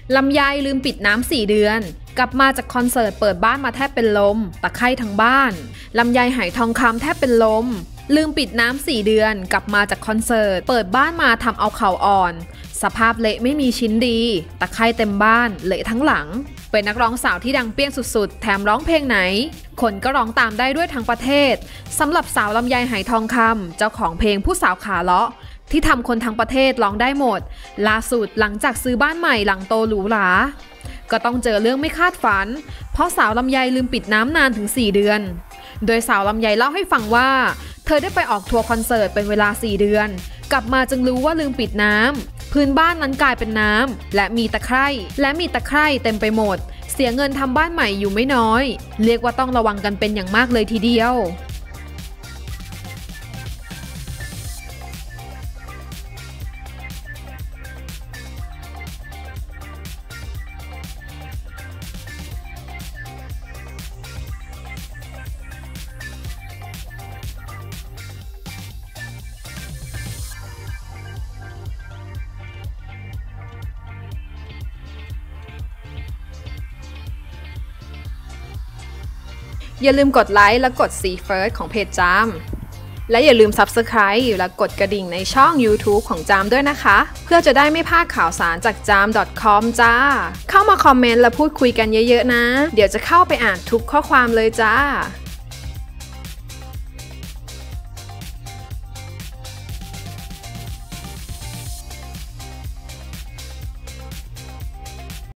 ลำไยลืมปิดน้ำ4 เดือนกลับมาจากคอนเสิร์ตเปิดบ้านมาแทบเป็นลมตะไคร่ทั้งบ้านลำไยไหทองคำแทบเป็นลมลืมปิดน้ำ4 เดือนกลับมาจากคอนเสิร์ตเปิดบ้านมาทำเอาเข่าอ่อนสภาพเละไม่มีชิ้นดีตะไคร่เต็มบ้านเละทั้งหลังเป็นนักร้องสาวที่ดังเปี้ยงสุดๆแถมร้องเพลงไหนคนก็ร้องตามได้ด้วยทั้งประเทศสำหรับสาวลำไยไหทองคำเจ้าของเพลงผู้สาวขาเลาะที่ทำคนทั้งประเทศร้องได้หมดล่าสุดหลังจากซื้อบ้านใหม่หลังโตหรูหราก็ต้องเจอเรื่องไม่คาดฝันเพราะสาวลำไยลืมปิดน้ำนานถึง4 เดือนโดยสาวลำไยเล่าให้ฟังว่าเธอได้ไปออกทัวร์คอนเสิร์ตเป็นเวลา4 เดือนกลับมาจึงรู้ว่าลืมปิดน้ำพื้นบ้านนั้นกลายเป็นน้ำและมีตะไคร่เต็มไปหมดเสียเงินทำบ้านใหม่อยู่ไม่น้อยเรียกว่าต้องระวังกันเป็นอย่างมากเลยทีเดียวอย่าลืมกดไลค์และกด See First ของเพจจามและอย่าลืม Subscribe และกดกระดิ่งในช่อง YouTube ของจามด้วยนะคะเพื่อจะได้ไม่พลาดข่าวสารจากจาม .com จ้าเข้ามาคอมเมนต์และพูดคุยกันเยอะๆนะเดี๋ยวจะเข้าไปอ่านทุกข้อความเลยจ้า